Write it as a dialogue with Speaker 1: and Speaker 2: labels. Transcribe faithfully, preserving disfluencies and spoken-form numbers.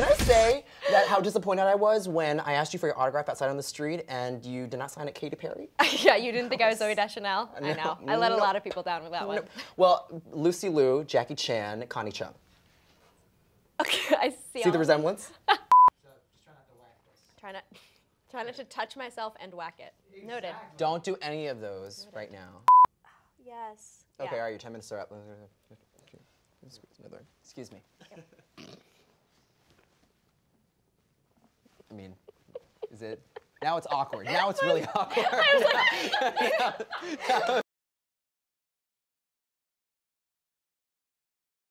Speaker 1: Can I say that how disappointed I was when I asked you for your autograph outside on the street and you did not sign it Katy Perry?
Speaker 2: Yeah, you didn't think I was Zooey Deschanel?
Speaker 1: No,
Speaker 2: I know. I let
Speaker 1: no.
Speaker 2: a lot of people down with that one.
Speaker 1: No. Well, Lucy Liu, Jackie Chan, Connie Chung.
Speaker 2: Okay, I see.
Speaker 1: See the resemblance?
Speaker 3: So just try not to whack this.
Speaker 2: Try not, try not to touch myself and whack it. Noted.
Speaker 3: Exactly.
Speaker 1: Don't do any of those right now.
Speaker 2: Yes.
Speaker 1: Okay,
Speaker 2: Yeah.
Speaker 1: all right, your ten minutes are up. Another. Excuse me. I mean, is it? Now it's awkward. Now it's really awkward.